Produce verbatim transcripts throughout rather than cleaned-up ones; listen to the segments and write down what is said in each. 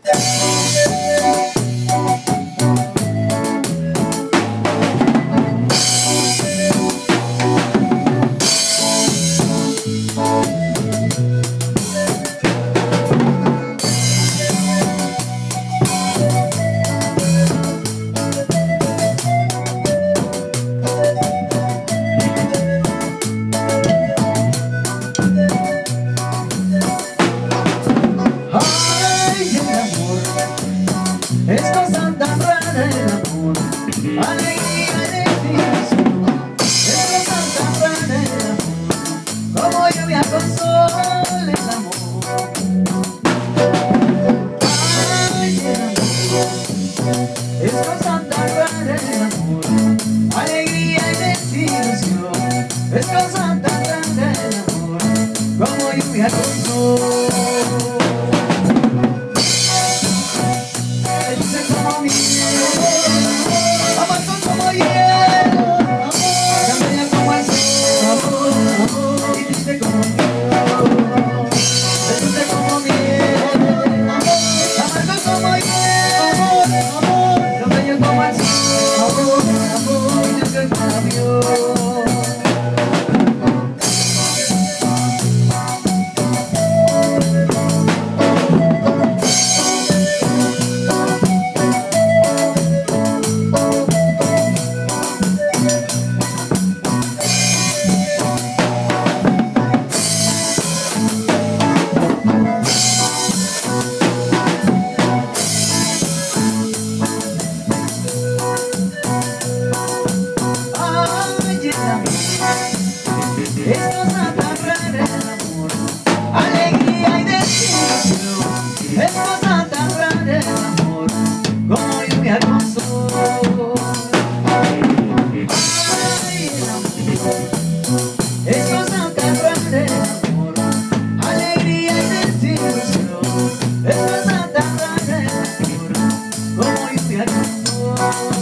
Es cosa tan rara el amor, alegría y destinación. Es cosa tan rara el amor, como lluvia con sol el amor. Ay, el amor, es cosa tan rara el amor, alegría y destinación. Es cosa tan rara el amor, como lluvia con sol. Es cosa tan rara el amor, alegría y destinación. Es cosa tan rara el amor, como lluvia con sol. Ay, el amor, es cosa tan rara el amor, alegría y destinación. Es cosa tan rara el amor, como lluvia con sol.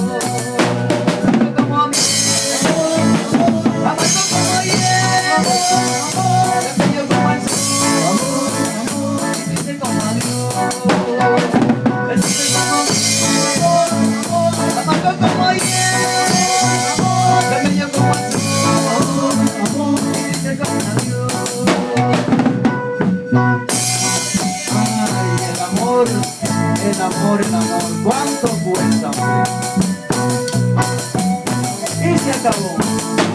El amor, el amor, ¿cuánto cuesta? Y se acabó.